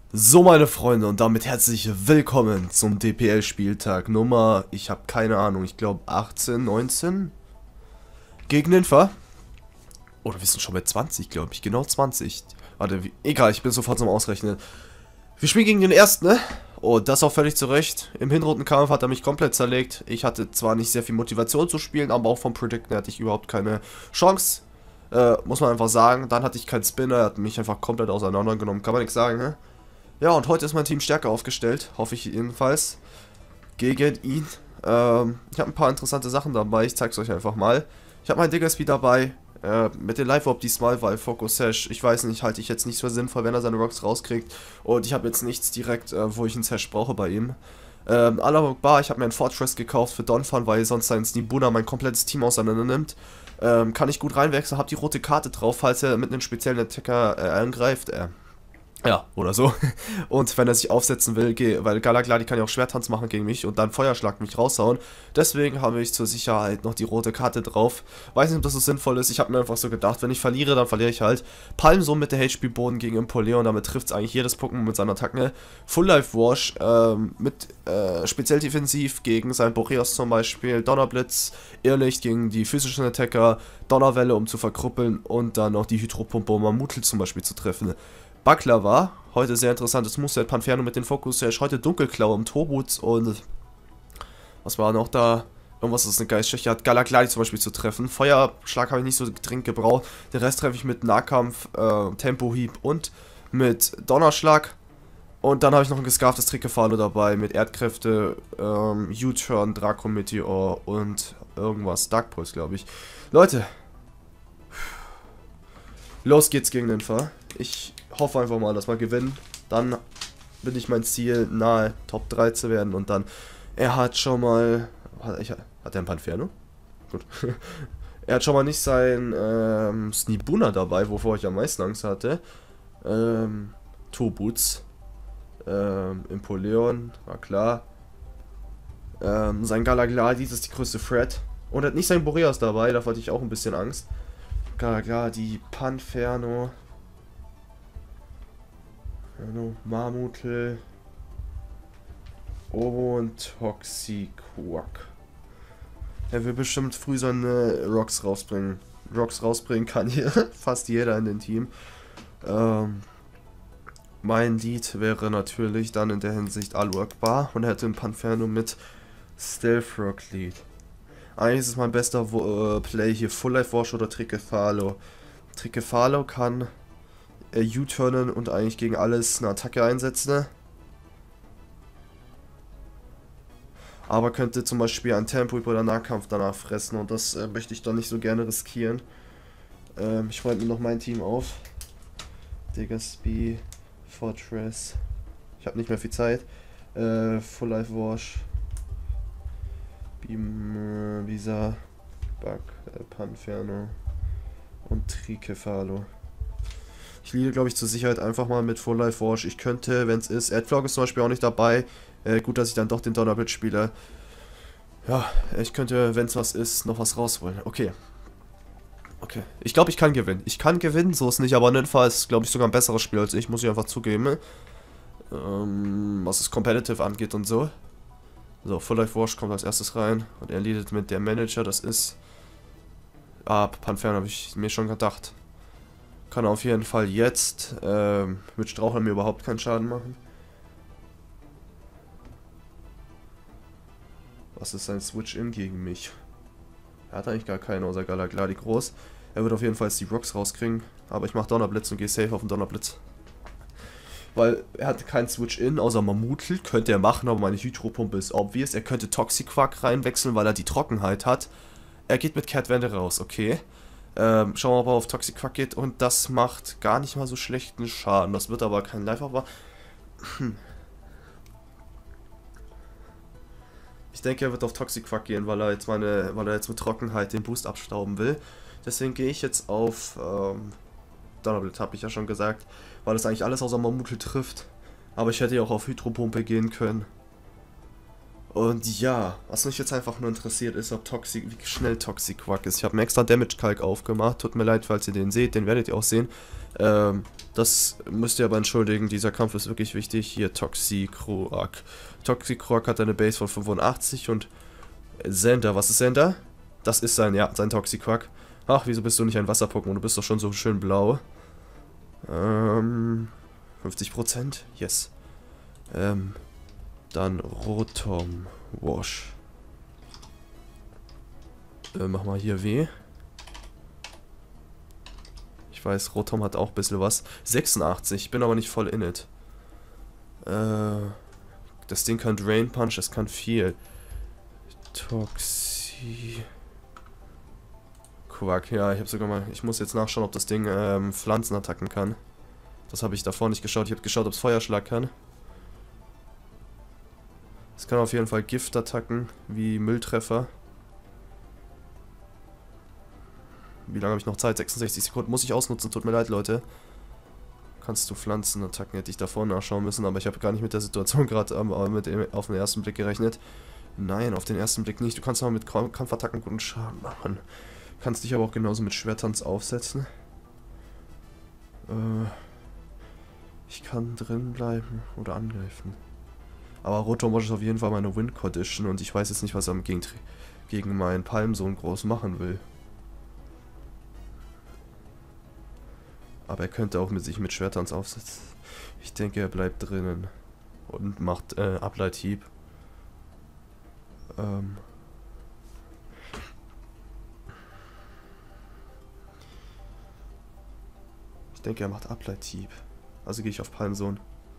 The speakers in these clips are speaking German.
So, meine Freunde, und damit herzlich willkommen zum DPL-Spieltag Nummer, ich habe keine Ahnung, ich glaube 18, 19 gegen Ninfa. Oder wir sind schon bei 20, glaube ich, genau 20. Warte, egal, ich bin sofort zum Ausrechnen. Wir spielen gegen den ersten, ne? Oh, das auch völlig zurecht. Im Hinrundenkampf hat er mich komplett zerlegt. Ich hatte zwar nicht sehr viel Motivation zu spielen, aber auch vom Predicten hatte ich überhaupt keine Chance. Muss man einfach sagen. Dann hatte ich keinen Spinner, er hat mich einfach komplett auseinandergenommen. Kann man nichts sagen, ne? Ja, und heute ist mein Team stärker aufgestellt, hoffe ich jedenfalls, gegen ihn. Ich habe ein paar interessante Sachen dabei, ich zeige es euch einfach mal. Ich habe meinen Diggersby dabei, mit den Live-Orb diesmal, weil Focus Sash, ich weiß nicht, halte ich jetzt nicht so sinnvoll, wenn er seine Rocks rauskriegt. Und ich habe jetzt nichts direkt, wo ich einen Sash brauche bei ihm. Alabama, ich habe mir einen Fortress gekauft für Donphan, weil sonst sein Snibuna mein komplettes Team auseinander nimmt. Kann ich gut reinwechseln, habe die rote Karte drauf, falls er mit einem speziellen Attacker angreift. Ja, oder so. Und wenn er sich aufsetzen will, weil Galagladi kann ja auch Schwertanz machen gegen mich und dann Feuerschlag mich raushauen. Deswegen habe ich zur Sicherheit noch die rote Karte drauf. Weiß nicht, ob das so sinnvoll ist. Ich habe mir einfach so gedacht, wenn ich verliere, dann verliere ich halt. Palm so mit der HP-Boden gegen Empoleon, damit trifft es eigentlich jedes Pokémon mit seinen Attacken. Full Life Wash mit speziell defensiv gegen sein Boreas zum Beispiel. Donnerblitz, Irrlicht gegen die physischen Attacker. Donnerwelle, um zu verkrüppeln und dann noch die Hydropumpe, um Mamutel zum Beispiel zu treffen. Baklava, heute sehr interessantes Moveset, Panferno mit den Fokus Sash, heute Dunkelklaue um Tobuts und was war noch da? Irgendwas, das eine Geistschwäche hat, Galagladi zum Beispiel zu treffen. Feuerschlag habe ich nicht so dringend gebraucht. Den Rest treffe ich mit Nahkampf, Tempohieb und mit Donnerschlag. Und dann habe ich noch ein gescarftes Trickefalo dabei mit Erdkräfte, U-Turn, Draco-Meteor und irgendwas, Dark Pulse, glaube ich. Leute, los geht's gegen den Fall. Ich hoffe einfach mal, dass wir gewinnen. Dann bin ich mein Ziel, nahe Top 3 zu werden. Und dann, er hat schon mal... Hat er ein Panferno? Gut. Er hat schon mal nicht sein Snibuna dabei, wovor ich am meisten Angst hatte. Tobuts. Empoleon, war klar. Sein Galagladi, das ist die größte Threat. Und er hat nicht sein Boreas dabei, da hatte ich auch ein bisschen Angst. Galagladi, Panferno. Mamutel und Toxiquack. Er will bestimmt früh seine Rocks rausbringen. Rocks rausbringen kann hier fast jeder in dem Team. Mein Lead wäre natürlich dann in der Hinsicht Aluakbar und hätte ein Panferno mit Stealth Rock Lead. Eigentlich ist es mein bester Play hier Full Life Wash oder Trickefalo. Trickefalo kann U-turnen und eigentlich gegen alles eine Attacke einsetzen. Ne? Aber könnte zum Beispiel ein Tempo oder Nahkampf danach fressen und das möchte ich dann nicht so gerne riskieren. Ich schreibe mir noch mein Team auf. Diggersby, Fortress. Ich habe nicht mehr viel Zeit. Full Life Wash. Beam, Visa, Bug, Panferno und Trickefalo. Ich liege, glaube ich, zur Sicherheit einfach mal mit Full Life Wash. Ich könnte, wenn es ist, Adflog ist zum Beispiel auch nicht dabei. Gut, dass ich dann doch den Donnerblitz spiele. Ja, ich könnte, wenn es was ist, noch was rausholen. Okay. Okay. Ich glaube, ich kann gewinnen. Ich kann gewinnen, so ist nicht. Aber Ninfa ist, glaube ich, sogar ein besseres Spiel als ich. Muss ich einfach zugeben. Was es Competitive angeht und so. So, Full Life Wash kommt als erstes rein. Und er leadet mit der Manager. Das ist... Panferno habe ich mir schon gedacht. Kann auf jeden Fall jetzt mit Straucheln mir überhaupt keinen Schaden machen. Was ist sein Switch-In gegen mich? Er hat eigentlich gar keinen außer Galagladi groß. Er wird auf jeden Fall jetzt die Rocks rauskriegen. Aber ich mache Donnerblitz und gehe safe auf den Donnerblitz. Weil er hat keinen Switch-In außer Mamutel. Könnte er machen, aber meine Hydropumpe ist obvious. Er könnte Toxiquack reinwechseln, weil er die Trockenheit hat. Er geht mit Kehrtwende raus, okay. Schauen wir mal, ob er auf Toxiquack geht und das macht gar nicht mal so schlechten Schaden. Das wird aber kein Live, aber... Ich denke, er wird auf Toxiquack gehen, weil er jetzt mit Trockenheit den Boost abstauben will. Deswegen gehe ich jetzt auf Donnerblitz, habe ich ja schon gesagt, weil es eigentlich alles außer Mamutel trifft. Aber ich hätte ja auch auf Hydropumpe gehen können. Und ja, was mich jetzt einfach nur interessiert ist, ob Toxic, wie schnell Toxic Quack ist. Ich habe einen extra Damage Kalk aufgemacht. Tut mir leid, falls ihr den seht, den werdet ihr auch sehen. Das müsst ihr aber entschuldigen, dieser Kampf ist wirklich wichtig. Hier Toxic Quack. Toxic Quack hat eine Base von 85 und Xander, was ist Xander? Das ist sein, ja, sein Toxic Quack. Ach, wieso bist du nicht ein Wasser-Pokémon? Du bist doch schon so schön blau. 50%? Yes. Dann Rotom Wash. Mach mal hier weh. Ich weiß, Rotom hat auch ein bisschen was. 86, ich bin aber nicht voll in it. Das Ding kann Drain Punch, das kann viel. Toxi... Quack, ja, ich habe sogar mal... Ich muss jetzt nachschauen, ob das Ding Pflanzenattacken kann. Das habe ich davor nicht geschaut. Ich habe geschaut, ob es Feuerschlag kann. Es kann auf jeden Fall Giftattacken, wie Mülltreffer. Wie lange habe ich noch Zeit? 66 Sekunden. Muss ich ausnutzen, tut mir leid, Leute. Kannst du Pflanzenattacken? Hätte ich davor nachschauen müssen, aber ich habe gar nicht mit der Situation gerade auf den ersten Blick gerechnet. Nein, auf den ersten Blick nicht. Du kannst aber mit Kampfattacken guten Schaden machen. Kannst dich aber auch genauso mit Schwertanz aufsetzen. Ich kann drin bleiben oder angreifen. Aber Rotom Wash ist auf jeden Fall meine Win-Condition und ich weiß jetzt nicht, was er gegen meinen Palmsohn groß machen will. Aber er könnte auch sich mit Schwertanz aufsetzen. Ich denke, er bleibt drinnen und macht Ableithieb. Ich denke, er macht Ableithieb. Also gehe ich auf Palmsohn.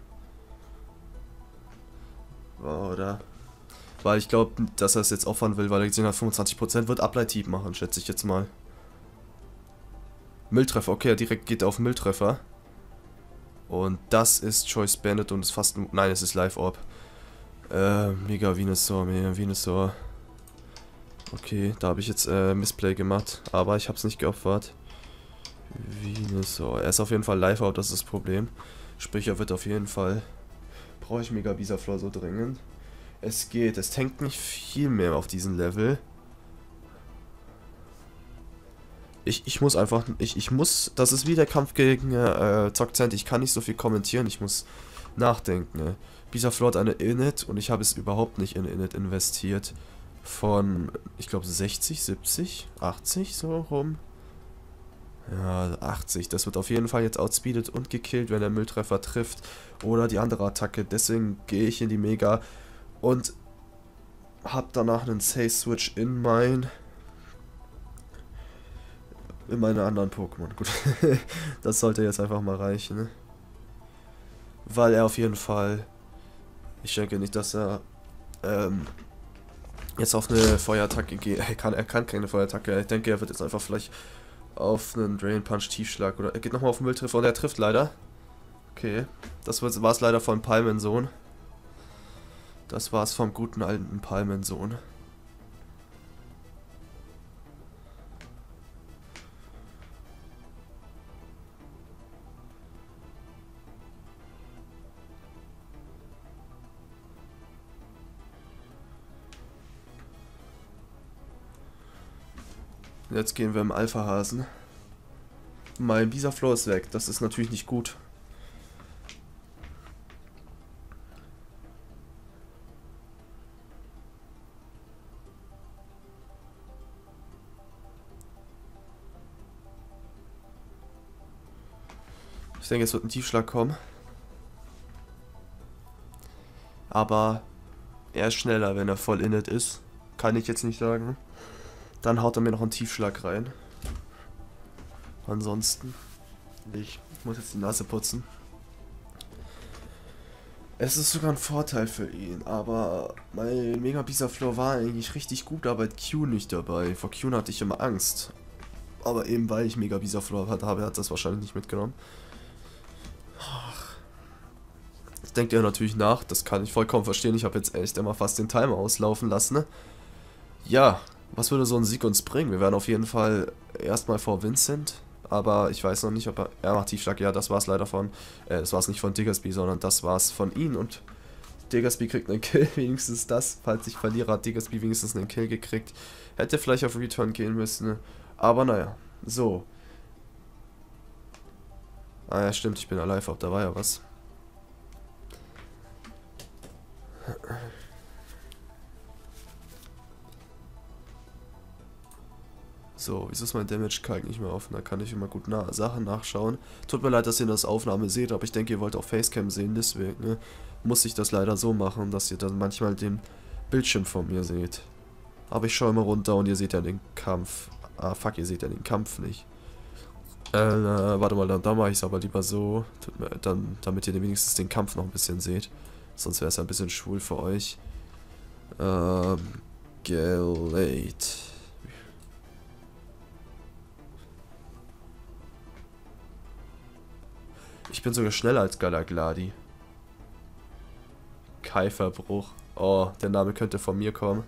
Oder? Weil ich glaube, dass er es jetzt opfern will, weil er gesehen hat, 25% wird Ableithieb machen, schätze ich jetzt mal. Mülltreffer, okay, er direkt geht auf Mülltreffer. Und das ist Choice Bandit und ist fast... Nein, es ist Live Orb. Mega Venusaur. Okay, da habe ich jetzt Missplay gemacht, aber ich habe es nicht geopfert. Venusaur. Er ist auf jeden Fall Live Orb, das ist das Problem. Sprich, er wird auf jeden Fall... Brauche ich Mega Bisaflor so dringend. Es geht, es tankt nicht viel mehr auf diesem Level. Ich muss einfach, ich muss, das ist wie der Kampf gegen Zockcent, ich kann nicht so viel kommentieren, ich muss nachdenken. Bisaflor hat eine Init und ich habe es überhaupt nicht in Init investiert. Von, ich glaube 60, 70, 80 so rum. Ja, 80, das wird auf jeden Fall jetzt outspeedet und gekillt, wenn der Mülltreffer trifft. Oder die andere Attacke, deswegen gehe ich in die Mega und habe danach einen Safe-Switch in meine anderen Pokémon. Gut, das sollte jetzt einfach mal reichen, ne? Weil er auf jeden Fall... Ich denke nicht, dass er jetzt auf eine Feuerattacke geht. Er kann keine Feuerattacke. Ich denke, er wird jetzt einfach vielleicht auf einen Drain Punch Tiefschlag oder... Er geht nochmal auf den Mülltreffer und er trifft leider. Okay, das war es leider von Palmensohn. Das war es vom guten alten Palmensohn. Jetzt gehen wir im Alpha-Hasen. Mein Bisaflor ist weg. Das ist natürlich nicht gut. Ich denke, es wird ein Tiefschlag kommen. Aber er ist schneller, wenn er voll in it ist. Kann ich jetzt nicht sagen. Dann haut er mir noch einen Tiefschlag rein. Ansonsten nicht. Ich muss jetzt die Nase putzen. Es ist sogar ein Vorteil für ihn, aber mein Mega Bisaflor war eigentlich richtig gut, aber Q nicht dabei. Vor Q hatte ich immer Angst. Aber eben weil ich Mega Bisaflor habe, hat das wahrscheinlich nicht mitgenommen. Jetzt denkt ihr natürlich nach, das kann ich vollkommen verstehen. Ich habe jetzt echt immer fast den Timer auslaufen lassen. Ne? Ja, was würde so ein Sieg uns bringen? Wir wären auf jeden Fall erstmal vor Vincent. Aber ich weiß noch nicht, ob er macht Tiefschlag. Ja, das war es leider von... das war es nicht von Diggersby, sondern das war es von ihm. Und Diggersby kriegt einen Kill, wenigstens das. Falls ich verliere, hat Diggersby wenigstens einen Kill gekriegt. Hätte vielleicht auf Return gehen müssen. Aber naja, so. Ah ja, stimmt, ich bin alive, da war ja was. So, wieso ist mein Damage-Kalk nicht mehr offen? Da kann ich immer gut Sachen nachschauen. Tut mir leid, dass ihr das Aufnahme seht, aber ich denke, ihr wollt auch Facecam sehen, deswegen muss ich das leider so machen, dass ihr dann manchmal den Bildschirm von mir seht. Aber ich schaue immer runter und ihr seht ja den Kampf. Ah, fuck, ihr seht ja den Kampf nicht. Warte mal, dann mache ich es aber lieber so, damit ihr wenigstens den Kampf noch ein bisschen seht. Sonst wäre es ein bisschen schwul für euch. Gelate. Ich bin sogar schneller als Galagladi. Kai-Verbruch. Oh, der Name könnte von mir kommen.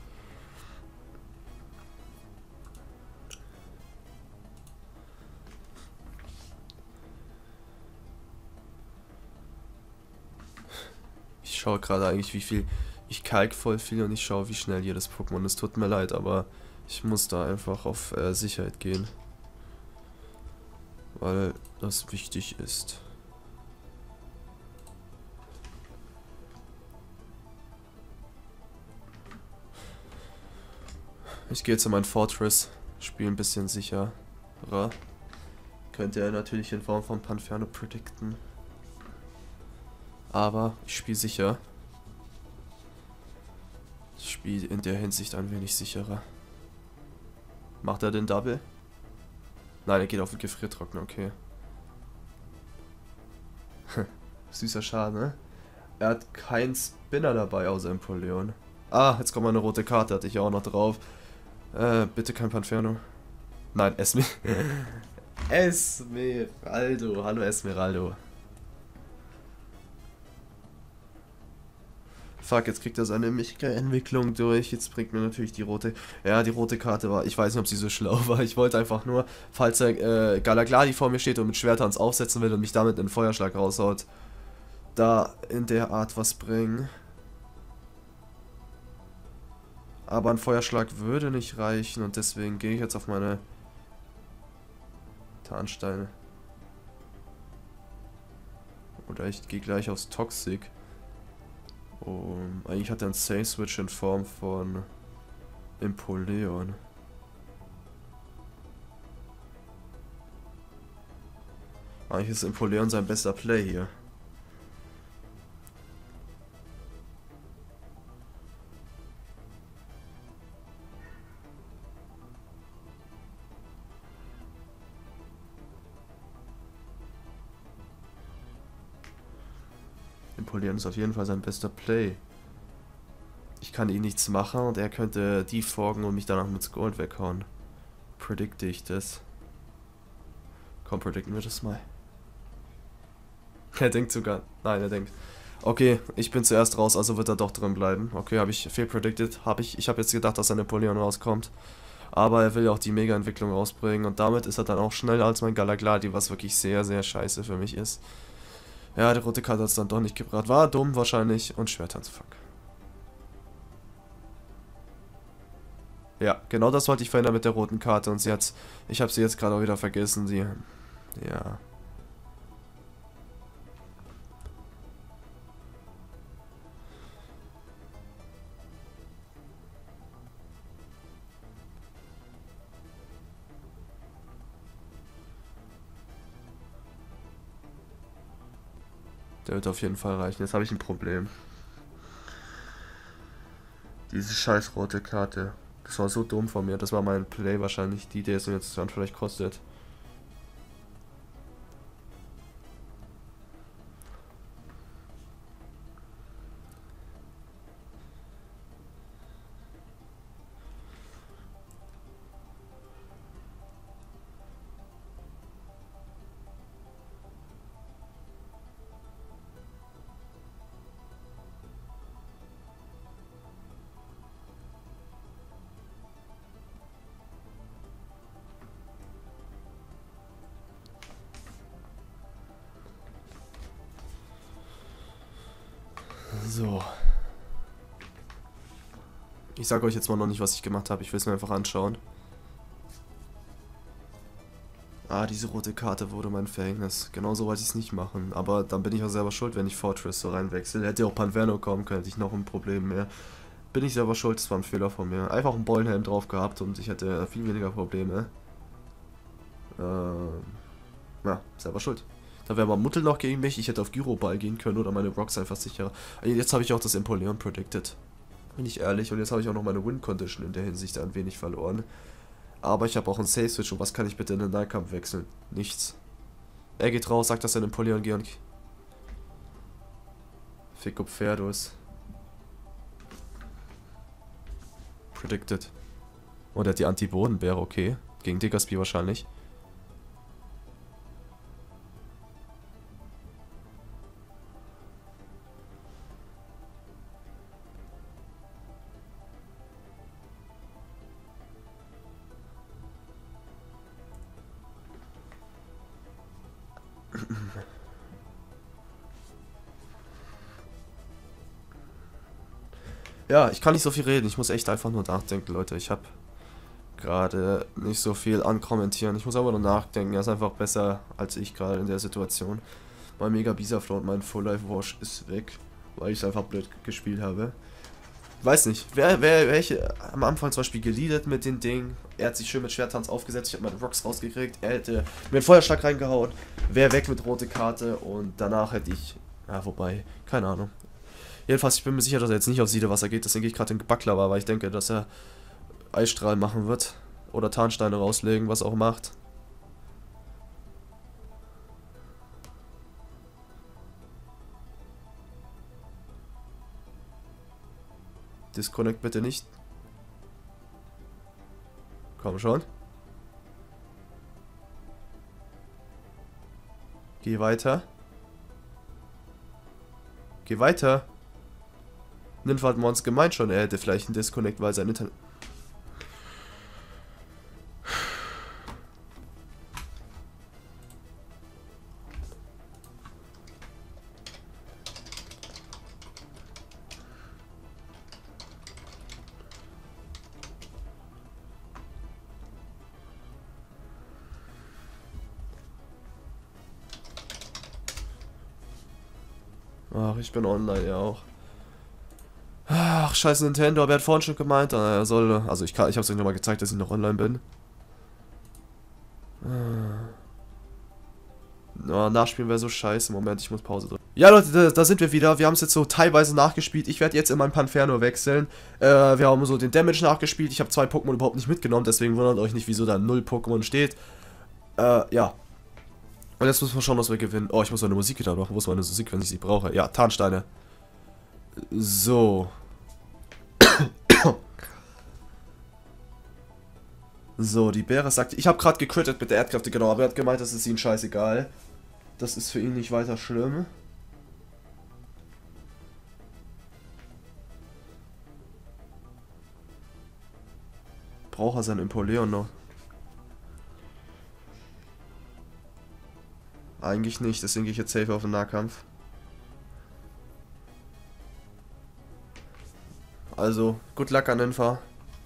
Ich schaue gerade eigentlich, wie viel... Ich kalk voll viel und ich schaue, wie schnell jedes Pokémon ist. Tut mir leid, aber ich muss da einfach auf Sicherheit gehen. Weil das wichtig ist. Ich gehe jetzt in mein Fortress, spiele ein bisschen sicherer. Könnte er natürlich in Form von Panferno predikten. Aber ich spiele sicher. Ich spiele in der Hinsicht ein wenig sicherer. Macht er den Double? Nein, er geht auf den Gefriertrockner, okay. Süßer Schaden, ne? Er hat keinen Spinner dabei, außer Empoleon. Ah, jetzt kommt mal eine rote Karte, hatte ich auch noch drauf. Bitte kein Panferno. Nein, Esmeraldo. Hallo Esmeraldo. Fuck, jetzt kriegt er seine Michika-Entwicklung durch. Jetzt bringt mir natürlich die rote... Ja, die rote Karte war... Ich weiß nicht, ob sie so schlau war. Ich wollte einfach nur, falls er Galagladi vor mir steht und mit Schwertanz aufsetzen will und mich damit in den Feuerschlag raushaut, da in der Art was bringen. Aber ein Feuerschlag würde nicht reichen und deswegen gehe ich jetzt auf meine Tarnsteine. Oder ich gehe gleich aufs Toxic. Eigentlich hat er einen Safe Switch in Form von Empoleon. Eigentlich ist Empoleon sein bester Play hier. Empoleon ist auf jeden Fall sein bester Play. Ich kann ihn nichts machen und er könnte die folgen und mich danach mit Gold weghauen. Predikte ich das? Komm, predikten wir das mal. Er denkt sogar... Nein, er denkt... Okay, ich bin zuerst raus, also wird er doch drin bleiben. Okay, habe ich fehlpredicted. Ich habe jetzt gedacht, dass ein Empoleon rauskommt. Aber er will ja auch die Mega-Entwicklung rausbringen und damit ist er dann auch schneller als mein Galagladi, was wirklich sehr, sehr scheiße für mich ist. Ja, die rote Karte hat es dann doch nicht gebracht. War dumm wahrscheinlich und Schwertanz, fuck. Ja, genau das wollte ich verhindern mit der roten Karte und ich habe sie jetzt gerade auch wieder vergessen, ja. Der wird auf jeden Fall reichen. Jetzt habe ich ein Problem. Diese scheiß rote Karte. Das war so dumm von mir. Das war mein Play wahrscheinlich, die es jetzt dann vielleicht kostet. So. Ich sage euch jetzt mal noch nicht, was ich gemacht habe. Ich will es mir einfach anschauen. Ah, diese rote Karte wurde mein Verhängnis. Genauso wollte ich es nicht machen. Aber dann bin ich auch selber schuld, wenn ich Fortress so reinwechsel. Hätte auch Panverno kommen können, hätte ich noch ein Problem mehr. Bin ich selber schuld, das war ein Fehler von mir. Einfach einen Bollenhelm drauf gehabt und ich hätte viel weniger Probleme. Ja, selber schuld. Da wäre mal Muttel noch gegen mich. Ich hätte auf Gyroball gehen können oder meine Rocks einfach sicherer. Jetzt habe ich auch das Empoleon predicted. Bin ich ehrlich. Und jetzt habe ich auch noch meine Win-Condition in der Hinsicht ein wenig verloren. Aber ich habe auch einen Safe-Switch. Und was kann ich bitte in den Nahkampf wechseln? Nichts. Er geht raus, sagt das in Empoleon, Georg. Fico Pferdus. Predicted. Und er hat die Anti-Bodenbeere, okay. Gegen Diggersby wahrscheinlich. Ja, ich kann nicht so viel reden. Ich muss echt einfach nur nachdenken, Leute. Ich habe gerade nicht so viel ankommentieren. Ich muss aber nur nachdenken. Er ist einfach besser als ich gerade in der Situation. Mein Mega Bisaflow und mein Full Life Wash ist weg, weil ich es einfach blöd gespielt habe. Weiß nicht, welche am Anfang zum Beispiel geleadet mit den Dingen. Er hat sich schön mit Schwertanz aufgesetzt. Ich habe meine Rocks rausgekriegt. Er hätte mir einen Feuerschlag reingehauen. Wäre weg mit rote Karte und danach hätte ich... Ja, wobei, keine Ahnung. Jedenfalls, ich bin mir sicher, dass er jetzt nicht auf Siedewasser geht. Deswegen gehe ich gerade in Baklava, weil ich denke, dass er Eisstrahl machen wird. Oder Tarnsteine rauslegen, was auch macht. Disconnect bitte nicht. Komm schon. Geh weiter. Geh weiter. Ninfa hat Mons gemeint schon, er hätte vielleicht einen Disconnect, weil sein Internet... Ach, ich bin online ja auch. Ach, scheiße Nintendo, aber er hat vorhin schon gemeint, er soll... Also ich hab's euch nochmal gezeigt, dass ich noch online bin. Oh, nachspielen wäre so scheiße. Moment, ich muss Pause drücken. Ja, Leute, da sind wir wieder. Wir haben es jetzt so teilweise nachgespielt. Ich werde jetzt in mein Panferno wechseln. Wir haben so den Damage nachgespielt. Ich habe 2 Pokémon überhaupt nicht mitgenommen, deswegen wundert euch nicht, wieso da 0 Pokémon steht. Ja. Und jetzt müssen wir schauen, was wir gewinnen. Oh, ich muss meine Musik wieder machen. Wo ist meine Musik, wenn ich sie brauche? Ja, Tarnsteine. So. So, die Beere sagt, ich habe gerade gecrittet mit der Erdkräfte, genau, aber er hat gemeint, das ist ihm scheißegal. Das ist für ihn nicht weiter schlimm. Braucht er sein Empoleon noch? Eigentlich nicht, deswegen gehe ich jetzt safe auf den Nahkampf. Also, good luck an Ninfa.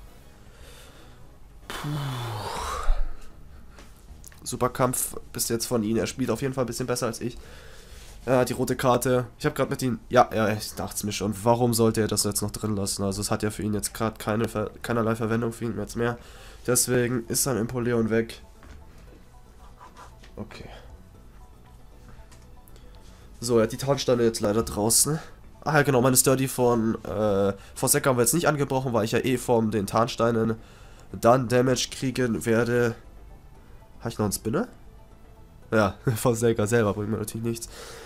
Super Kampf bis jetzt von ihm. Er spielt auf jeden Fall ein bisschen besser als ich. Die rote Karte. Ich habe gerade mit ihm... Ja, ich dachte es mir schon. Warum sollte er das jetzt noch drin lassen? Also es hat ja für ihn jetzt gerade keinerlei Verwendung für ihn jetzt mehr. Deswegen ist sein Empoleon weg. Okay. So, er hat die Tarnsteine jetzt leider draußen. Ah ja, genau, meine Sturdy von Forsaker haben wir jetzt nicht angebrochen, weil ich ja eh von den Tarnsteinen dann Damage kriegen werde. Habe ich noch einen Spinner? Ja, Forsaker selber bringt mir natürlich nichts.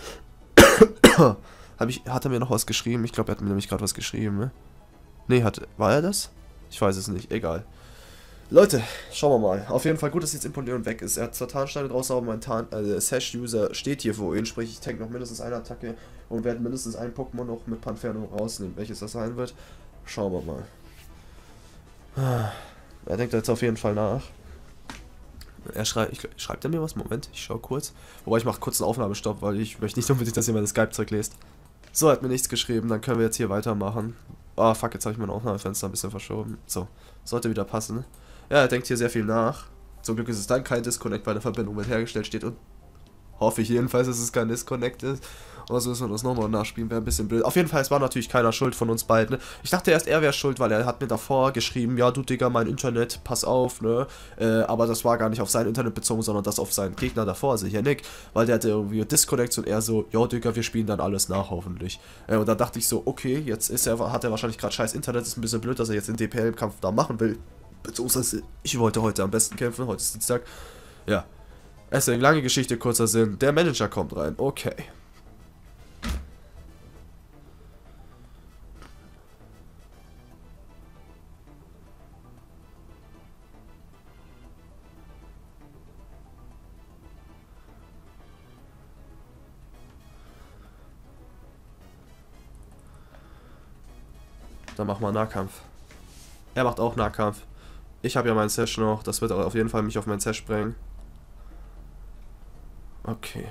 Hat er mir noch was geschrieben? Ich glaube, er hat mir nämlich gerade was geschrieben, ne? Nee, war er das? Ich weiß es nicht, egal. Leute, schauen wir mal. Auf jeden Fall gut, dass jetzt Empoleon weg ist. Er hat zwar Tarnsteine draußen, aber mein Sash-User steht hier vor ihm. Sprich, ich tank noch mindestens eine Attacke und werde mindestens ein Pokémon noch mit Panferno rausnehmen. Welches das sein wird, schauen wir mal. Er denkt jetzt auf jeden Fall nach. Er schreibt er mir was? Moment, ich schau kurz. Wobei ich mache kurz einen Aufnahmestopp, weil ich möchte nicht unbedingt, dass ihr meine Skype-Zeug lest. So, hat mir nichts geschrieben, dann können wir jetzt hier weitermachen. Ah, fuck, jetzt habe ich mein Aufnahmefenster ein bisschen verschoben. So, sollte wieder passen. Ja, er denkt hier sehr viel nach. Zum Glück ist es dann kein Disconnect, weil eine Verbindung mit hergestellt steht und hoffe ich jedenfalls, dass es kein Disconnect ist. Oder so müssen wir das nochmal nachspielen, wäre ein bisschen blöd. Auf jeden Fall, es war natürlich keiner schuld von uns beiden. Ich dachte erst, er wäre schuld, weil er hat mir davor geschrieben, ja du Digga, mein Internet, pass auf, ne. Aber das war gar nicht auf sein Internet bezogen, sondern das auf seinen Gegner davor, also hier Nick. Weil der hatte irgendwie Disconnects und er so, ja Digga, wir spielen dann alles nach, hoffentlich. Und dann dachte ich so, okay, jetzt hat er wahrscheinlich gerade scheiß Internet, ist ein bisschen blöd, dass er jetzt den DPL-Kampf da machen will. Beziehungsweise, ich wollte heute am besten kämpfen, heute ist Dienstag. Ja. Deswegen, lange Geschichte, kurzer Sinn. Der Manager kommt rein. Okay. Dann machen wir Nahkampf. Er macht auch Nahkampf. Ich habe ja meinen Sesh noch. Das wird auf jeden Fall mich auf meinen Sesh bringen. Okay.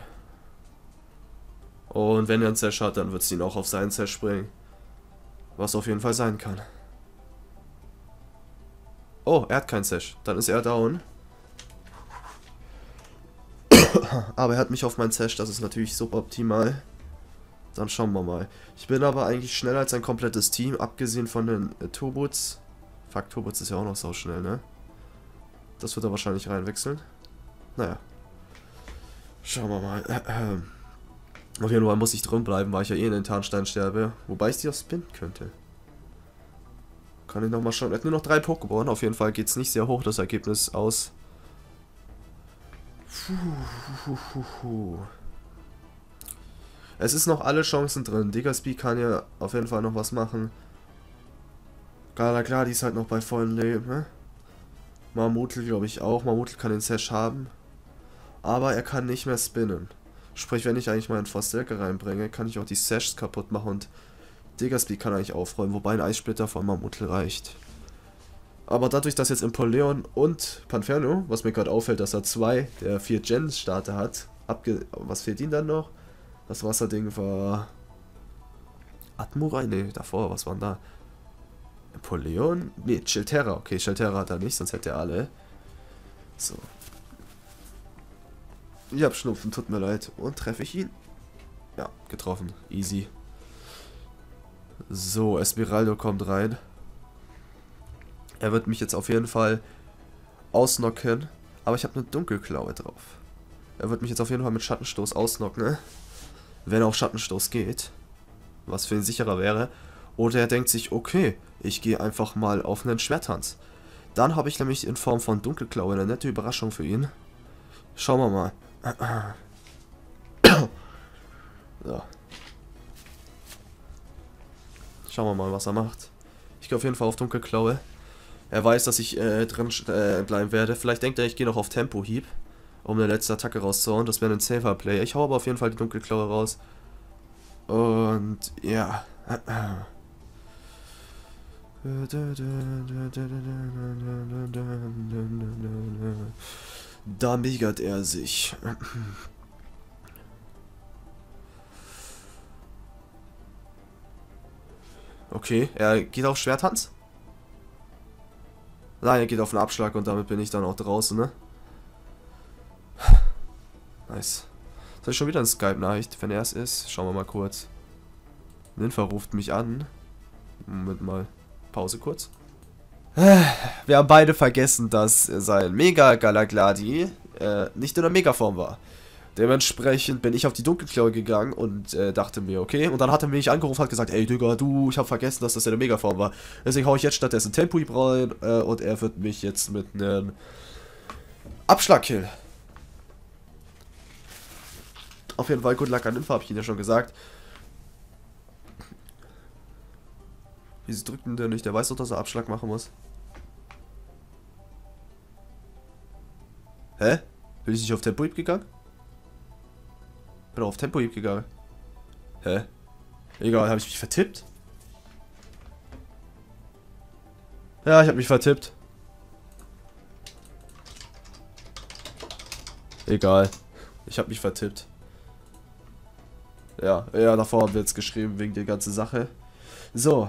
Und wenn er einen Sesh hat, dann wird es ihn auch auf seinen Sesh bringen. Was auf jeden Fall sein kann. Oh, er hat keinen Sesh. Dann ist er down. Aber er hat mich auf meinen Sesh. Das ist natürlich suboptimal. Dann schauen wir mal. Ich bin aber eigentlich schneller als ein komplettes Team, abgesehen von den Turbots. Fuck, Turbots ist ja auch noch so schnell, ne? Das wird er wahrscheinlich reinwechseln. Naja. Schauen wir mal. Auf jeden Fall muss ich drin bleiben, weil ich ja eh in den Tarnstein sterbe. Wobei ich die auch spinnen könnte. Kann ich nochmal schauen. Er hat nur noch 3 Pokémon. Auf jeden Fall geht es nicht sehr hoch, das Ergebnis aus. Es ist noch alle Chancen drin. Diggersby kann ja auf jeden Fall noch was machen. Klar, die ist halt noch bei vollem Leben, ne? Marmutl glaube ich auch. Marmutl kann den Sash haben. Aber er kann nicht mehr spinnen. Sprich, wenn ich eigentlich meinen Frostelke reinbringe, kann ich auch die Sashs kaputt machen und Diggersby kann eigentlich aufräumen, wobei ein Eissplitter von Marmutl reicht. Aber dadurch, dass jetzt Empoleon und Panferno, was mir gerade auffällt, dass er 2 der 4 Gen-Starter hat, was fehlt ihm dann noch? Das Wasserding war Admurai? Ne, davor, was waren da? Empoleon? Ne, Chilterra. Okay, Chilterra hat er nicht, sonst hätte er alle. So. Ich hab Schnupfen, tut mir leid. Und treffe ich ihn? Ja, getroffen. Easy. So, Esmeralda kommt rein. Er wird mich jetzt auf jeden Fall ausnocken. Aber ich habe eine Dunkelklaue drauf. Er wird mich jetzt auf jeden Fall mit Schattenstoß ausnocken, ne? Wenn auch Schattenstoß geht. Was für ihn sicherer wäre. Oder er denkt sich, okay, ich gehe einfach mal auf einen Schwerttanz. Dann habe ich nämlich in Form von Dunkelklaue eine nette Überraschung für ihn. Schauen wir mal. So. Schauen wir mal, was er macht. Ich gehe auf jeden Fall auf Dunkelklaue. Er weiß, dass ich drin bleiben werde. Vielleicht denkt er, ich gehe noch auf Tempohieb, um eine letzte Attacke rauszuhauen. Das wäre ein safer Play. Ich hau aber auf jeden Fall die Dunkelklaue raus. Und ja. Da megert er sich. Okay, er geht auf Schwerttanz? Nein, er geht auf einen Abschlag und damit bin ich dann auch draußen, ne? Nice. Soll ich schon wieder eine Skype-Nachricht, wenn er es ist? Schauen wir mal kurz. Ninfa ruft mich an. Moment mal. Pause kurz. Wir haben beide vergessen, dass sein Mega-Galagladi nicht in der Mega-Form war. Dementsprechend bin ich auf die Dunkelklaue gegangen und dachte mir, okay. Und dann hat er mich angerufen und hat gesagt, ey Digga, du, ich habe vergessen, dass das in der Mega-Form war. Deswegen hau ich jetzt stattdessen Tempo-Hieb rein und er wird mich jetzt mit einem Abschlag-Kill. Auf jeden Fall, Good Luck an Info, habe ich Ihnen ja schon gesagt. Wieso drückt denn der nicht? Der weiß doch, dass er Abschlag machen muss. Hä? Bin ich nicht auf Tempo-Hieb gegangen? Bin auf Tempo-Hieb gegangen. Hä? Egal, habe ich mich vertippt? Ja, ich habe mich vertippt. Egal. Ich habe mich vertippt. Ja, ja, davor haben wir jetzt geschrieben, wegen der ganzen Sache. So.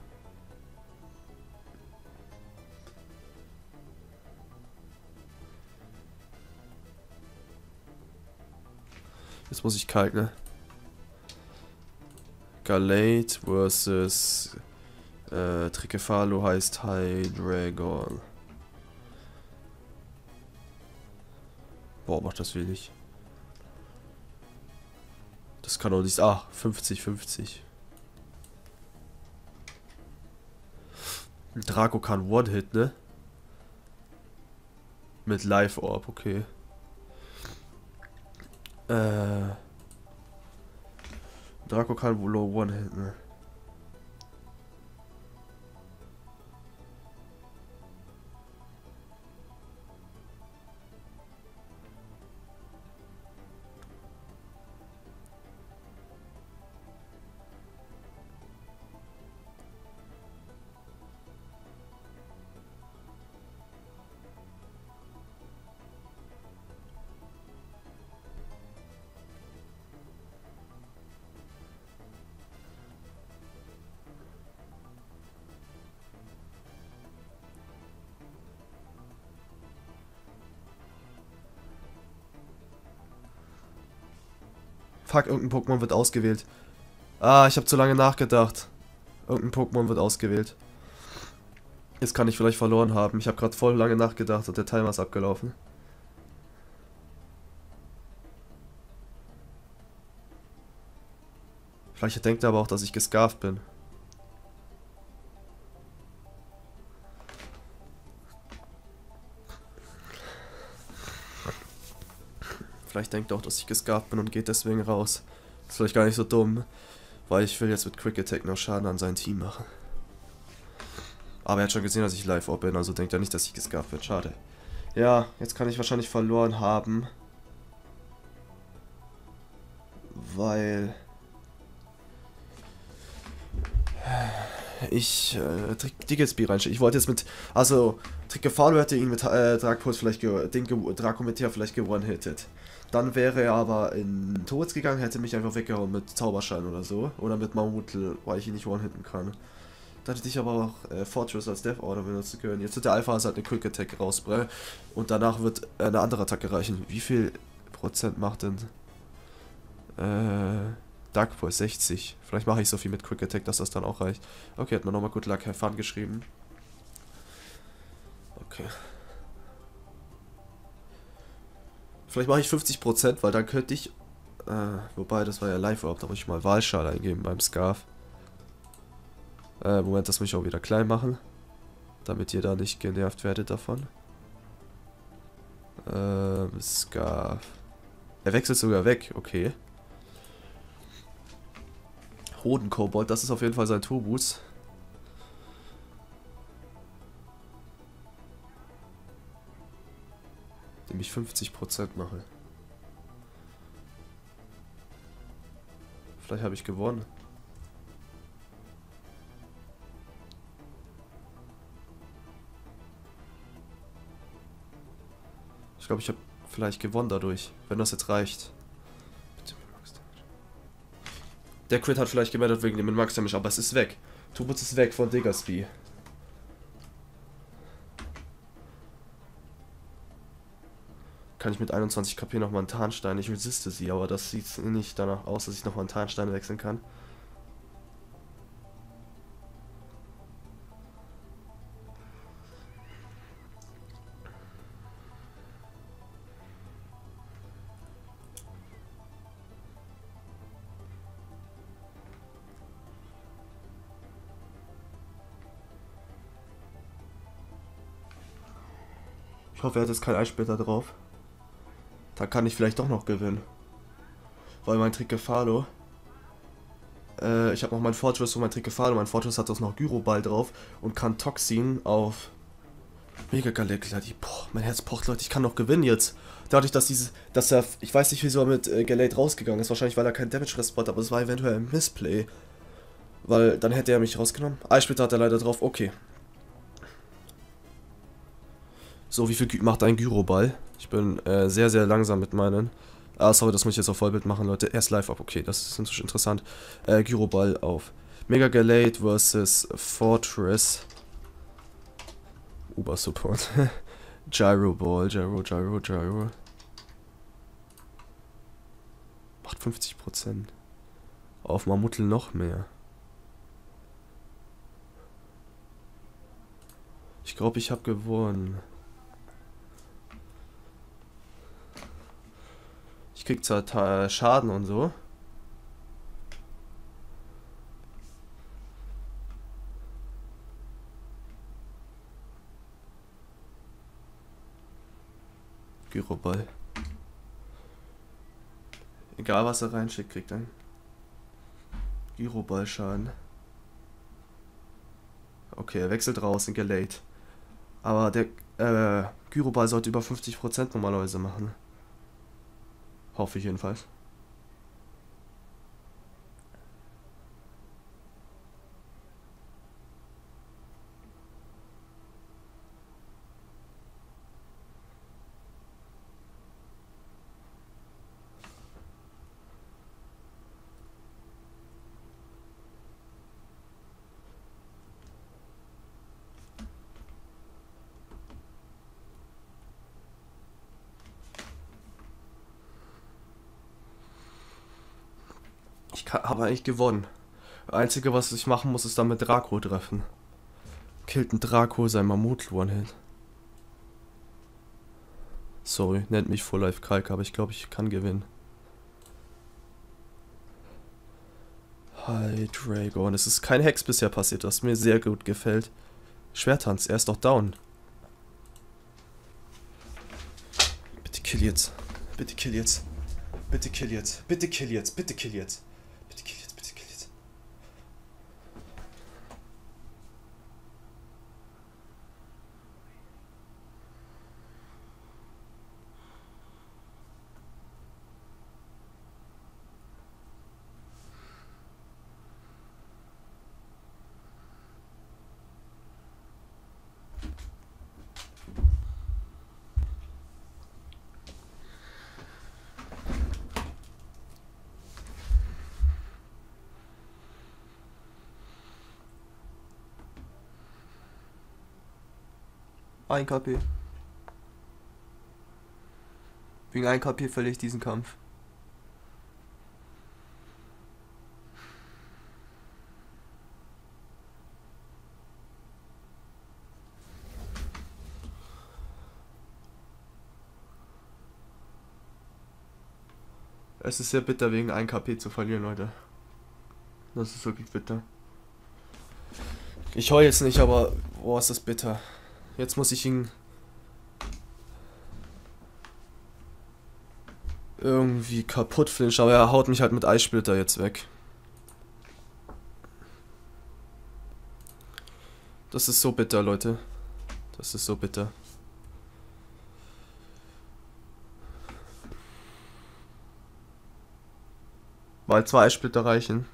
Jetzt muss ich kalt, ne? Galate versus Tricephalo heißt Hydreigon. Boah, macht das wenig. Das kann doch nicht... Ah, 50-50. Draco kann One-Hit, ne? Mit Live-Orb, okay. Draco kann wohl One-Hit, ne? Fuck, irgendein Pokémon wird ausgewählt. Ah, ich habe zu lange nachgedacht. Irgendein Pokémon wird ausgewählt. Jetzt kann ich vielleicht verloren haben. Ich habe gerade voll lange nachgedacht und der Timer ist abgelaufen. Vielleicht denkt er aber auch, dass ich gescarft bin. Vielleicht denkt er auch, dass ich gescarft bin und geht deswegen raus. Ist vielleicht gar nicht so dumm, weil ich will jetzt mit Quick Attack noch Schaden an sein Team machen. Aber er hat schon gesehen, dass ich Live-Orb bin, also denkt er nicht, dass ich gescarft wird. Schade. Ja, jetzt kann ich wahrscheinlich verloren haben. Weil... ich Digglesby reinstelle. Ich wollte jetzt mit... Also, Tricephalo hätte ihn mit Dracpuls vielleicht Dracometer vielleicht gewonnen-hittet. Dann wäre er aber in Toads gegangen, hätte mich einfach weggehauen mit Zauberschein oder so. Oder mit Mammutl, weil ich ihn nicht one-hitten kann. Dann hätte ich aber auch Fortress als Death Order benutzen können. Jetzt wird der Alpha halt eine Quick Attack rausbringen. Und danach wird eine andere Attacke reichen. Wie viel Prozent macht denn... Dark Pulse 60. Vielleicht mache ich so viel mit Quick Attack, dass das dann auch reicht. Okay, hat man nochmal Good Luck Have Fun geschrieben. Okay. Vielleicht mache ich 50%, weil dann könnte ich... wobei, das war ja Live-Orb, da muss ich mal Wahlschal eingeben beim Scarf. Moment, das muss ich auch wieder klein machen. Damit ihr da nicht genervt werdet davon. Scarf. Er wechselt sogar weg, okay. Hodenkobold, das ist auf jeden Fall sein Turbus. Dem ich 50% mache. Vielleicht habe ich gewonnen. Ich glaube, ich habe vielleicht gewonnen dadurch, wenn das jetzt reicht. Der Crit hat vielleicht gemeldet wegen dem Max Damage, aber es ist weg. Turbus ist weg von Diggersby. Kann ich mit 21 KP nochmal einen Tarnstein? Ich resiste sie, aber das sieht nicht danach aus, dass ich nochmal einen Tarnstein wechseln kann. Ich hoffe, er hat jetzt kein Eissplitter drauf. Da kann ich vielleicht doch noch gewinnen. Weil mein Tricephalo... ich habe noch mein Fortress und mein Tricephalo. Mein Fortress hat auch noch Gyroball drauf und kann Toxin auf... Mega Galate. Boah, mein Herz pocht, Leute. Ich kann noch gewinnen jetzt. Dadurch, dass er... Ich weiß nicht, wieso er mit Galate rausgegangen ist. Wahrscheinlich, weil er keinen Damage respawnt, aber es war eventuell ein Missplay. Weil dann hätte er mich rausgenommen. Eissplitter hat er leider drauf. Okay. So, wie viel macht ein Gyroball? Ich bin sehr, sehr langsam mit meinen. Ah, sorry, das muss ich jetzt auf Vollbild machen, Leute. Erst live ab, okay, das ist natürlich interessant. Gyroball auf Mega Galate versus Fortress. Uber Support. Gyro Ball, Gyro. Macht 50%. Auf Mammutl noch mehr. Ich glaube, ich habe gewonnen. Ich krieg zwar Schaden und so. Gyroball. Egal was er reinschickt, kriegt er Gyroball-Schaden. Okay, er wechselt raus in Galate. Aber der Gyroball sollte über 50% normalerweise machen. Hoffe ich jedenfalls. Ich habe eigentlich gewonnen. Das Einzige, was ich machen muss, ist dann mit Draco treffen. Killt ein Draco sein Mammut One-Hit. Sorry, nennt mich Full Life Kalk, aber ich glaube, ich kann gewinnen. Hi Dragon. Es ist kein Hex bisher passiert, was mir sehr gut gefällt. Schwertanz, er ist doch down. Bitte kill jetzt. Bitte kill jetzt. Bitte kill jetzt. Bitte kill jetzt. Bitte kill jetzt. Bitte kill jetzt. Bitte kill jetzt. Ein KP. Wegen 1 KP verliere ich diesen Kampf. Es ist sehr bitter, wegen 1 KP zu verlieren, Leute. Das ist wirklich bitter. Ich heule jetzt nicht, aber boah, ist das bitter. Jetzt muss ich ihn irgendwie kaputt flinchen, aber er haut mich halt mit Eissplitter jetzt weg. Das ist so bitter, Leute. Das ist so bitter. Weil 2 Eissplitter reichen.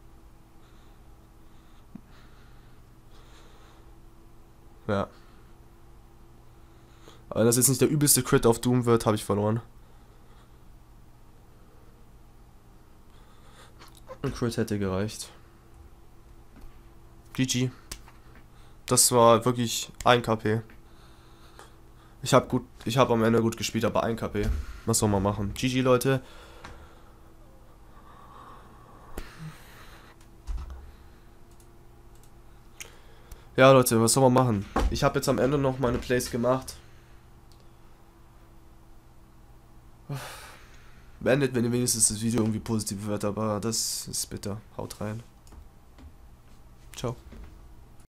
Ja. Aber wenn das jetzt nicht der übelste Crit auf Doom wird, habe ich verloren. Ein Crit hätte gereicht. GG. Das war wirklich 1 KP. Ich habe am Ende gut gespielt, aber 1 KP. Was soll man machen? GG, Leute. Ja, Leute, was soll man machen? Ich habe jetzt am Ende noch meine Plays gemacht. Beendet, wenn ihr wenigstens das Video irgendwie positiv wird, aber das ist bitter. Haut rein. Ciao.